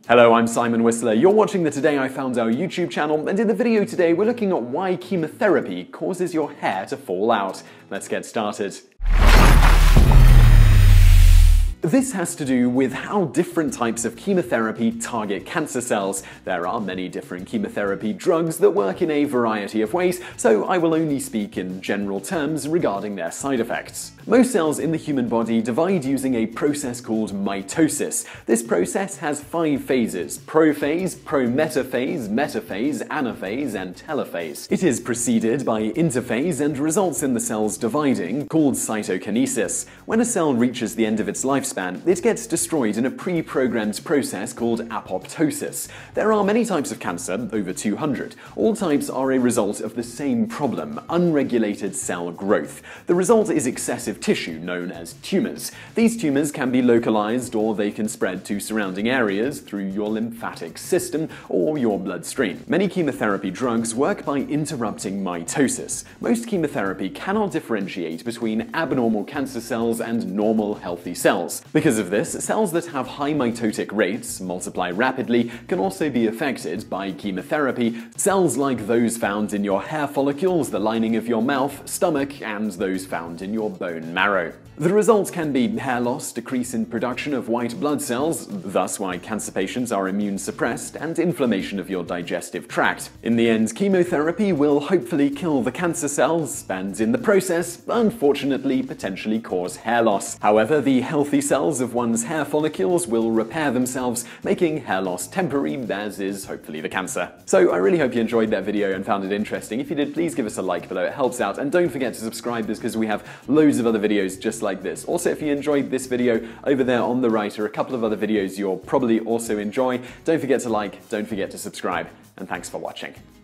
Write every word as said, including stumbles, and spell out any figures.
Hello, I'm Simon Whistler. You're watching the Today I Found Out YouTube channel, and in the video today we're looking at why chemotherapy causes your hair to fall out. Let's get started. This has to do with how different types of chemotherapy target cancer cells. There are many different chemotherapy drugs that work in a variety of ways, so I will only speak in general terms regarding their side effects. Most cells in the human body divide using a process called mitosis. This process has five phases: prophase, prometaphase, metaphase, anaphase, and telophase. It is preceded by interphase and results in the cells dividing, called cytokinesis. When a cell reaches the end of its lifespan, it gets destroyed in a pre-programmed process called apoptosis. There are many types of cancer, over two hundred. All types are a result of the same problem: unregulated cell growth. The result is excessive tissue known as tumors. These tumors can be localized, or they can spread to surrounding areas through your lymphatic system or your bloodstream. Many chemotherapy drugs work by interrupting mitosis. Most chemotherapy cannot differentiate between abnormal cancer cells and normal healthy cells. Because of this, cells that have high mitotic rates, multiply rapidly, can also be affected by chemotherapy. Cells like those found in your hair follicles, the lining of your mouth, stomach, and those found in your bone marrow. The result can be hair loss, decrease in production of white blood cells, thus why cancer patients are immune suppressed, and inflammation of your digestive tract. In the end, chemotherapy will hopefully kill the cancer cells, and in the process, unfortunately, potentially cause hair loss. However, the healthy cells of one's hair follicles will repair themselves, making hair loss temporary, as is hopefully the cancer. So I really hope you enjoyed that video and found it interesting. If you did, please give us a like below, it helps out, and don't forget to subscribe because we have loads of other videos just like this. Also, if you enjoyed this video, over there on the right are a couple of other videos you'll probably also enjoy. Don't forget to like, don't forget to subscribe, and thanks for watching.